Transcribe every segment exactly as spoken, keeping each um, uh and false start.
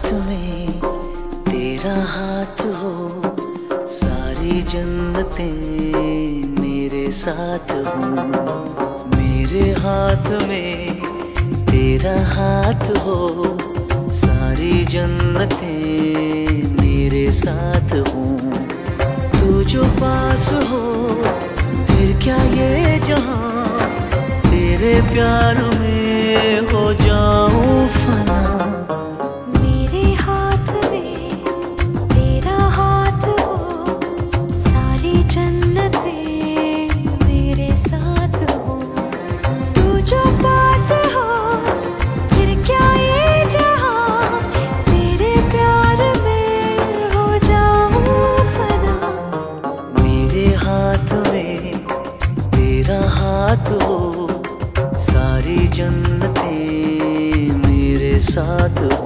में तेरा हाथ हो, सारी जन्नतें मेरे साथ हो। मेरे हाथ में तेरा हाथ हो, सारी जन्नतें मेरे साथ हो। तू जो पास हो फिर क्या ये जहां, तेरे प्यार में हो जाऊं फना। मेरे हाथ में तेरा हाथ हो, सारी जन्नतें मेरे साथ हो। तू जो पास हो फिर क्या ये जहां, तेरे प्यार में हो जाऊं फना। मेरे हाथ में तेरा हाथ हो, सारी जन्नतें मेरे साथ हो।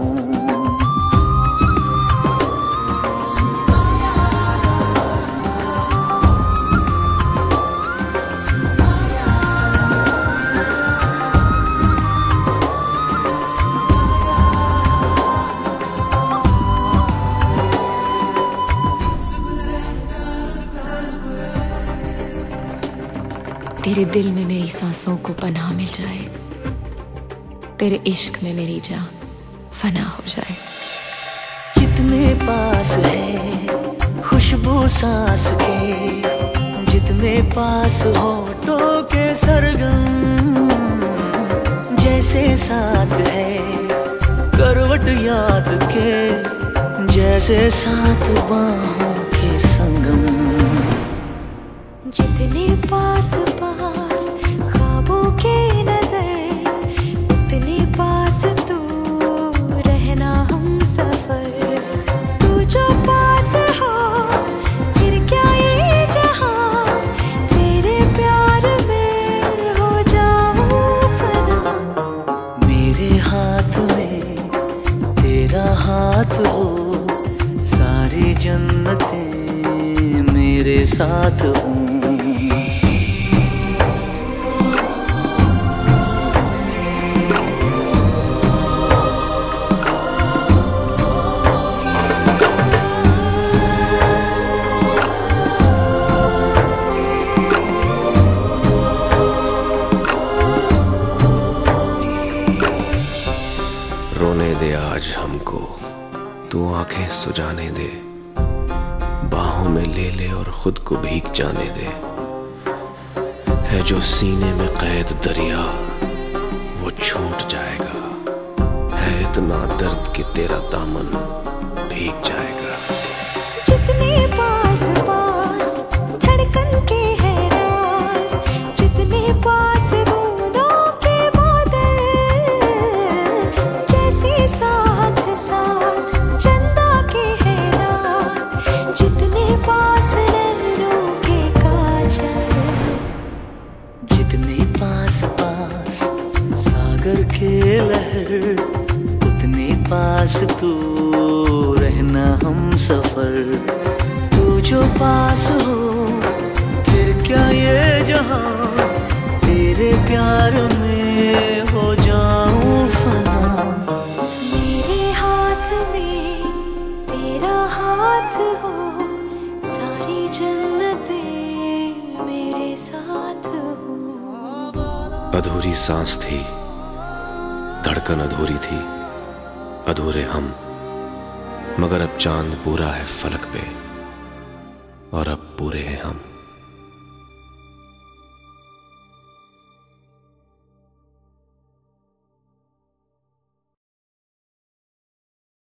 तेरे दिल में मेरी सांसों को पनाह मिल जाए, तेरे इश्क में मेरी जान फना हो जाए। जितने पास है खुशबू सांस के, जितने पास होठों के सरगम, जैसे साथ है करवट याद के, जैसे साथ बाहों के संगम। जितने पास पास ख्वाबों के नजर, उतने पास तू रहना हम सफर। तू जो पास हो फिर क्या ये जहां, तेरे प्यार में हो जाऊं फना। मेरे हाथ में तेरा हाथ हो, सारी जन्नतें मेरे साथ हो। रोने दे आज हमको, तू आंखें सुजाने दे, बाहों में ले ले और खुद को भीग जाने दे। है जो सीने में कैद दरिया वो छूट जाएगा, है इतना दर्द कि तेरा दामन भीग जाएगा। जितने पास पास धड़कन के है राज, जितने पास बूंदों के बादल, जैसे साथ साथ चंदा के है रात, जितने पास नैनों के काजल। जितने पास पास सागर के लहर, उतने पास तू रहना हम सफर। तू जो पास हो फिर क्या ये जहां, तेरे प्यार में हो जाऊं फना। मेरे हाथ में तेरा हाथ हो, सारी जन्नतें मेरे साथ हो। अधूरी सांस थी, धड़कन अधूरी थी, अधूरे हम, मगर अब चांद पूरा है फलक पे और अब पूरे हैं हम।